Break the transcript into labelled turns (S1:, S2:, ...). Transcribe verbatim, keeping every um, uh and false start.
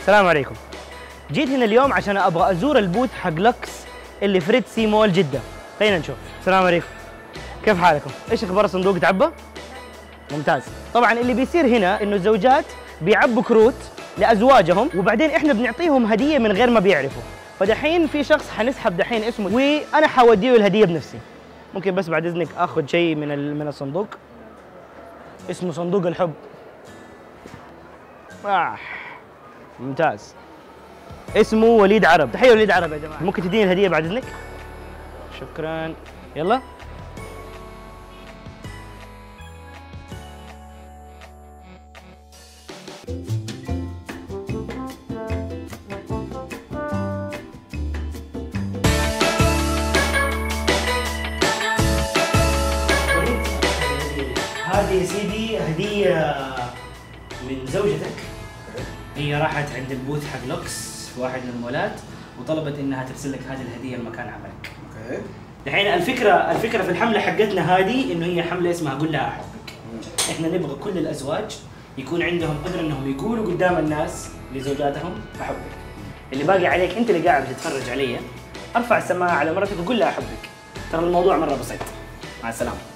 S1: السلام عليكم. جيت هنا اليوم عشان ابغى ازور البوث حق لوكس اللي في ريد سي مول جدة. خلينا نشوف. السلام عليكم. كيف حالكم؟ ايش اخبار الصندوق تعبى؟ ممتاز. طبعا اللي بيصير هنا انه الزوجات بيعبوا كروت لازواجهم وبعدين احنا بنعطيهم هديه من غير ما بيعرفوا. فدحين في شخص حنسحب دحين اسمه وانا حوديه الهديه بنفسي. ممكن بس بعد اذنك اخذ شيء من من الصندوق. اسمه صندوق الحب. آه. ممتاز. اسمه وليد عرب. تحيه وليد عرب يا جماعه. ممكن تديني الهديه بعد اذنك؟ شكرا. يلا. هذه يا سيدي هديه من زوجتك. هي راحت عند البوث حق لوكس في واحد من المولات وطلبت انها ترسل لك هذه الهديه لمكان عملك. اوكي. الحين الفكره الفكره في الحمله حقتنا هذه انه هي حمله اسمها قول لها احبك. احنا نبغى كل الازواج يكون عندهم قدره انهم يقولوا قدام الناس لزوجاتهم احبك. اللي باقي عليك انت اللي قاعد بتتفرج علي، ارفع السماعه على مرتك وقول لها احبك. ترى الموضوع مره بسيط. مع السلامه.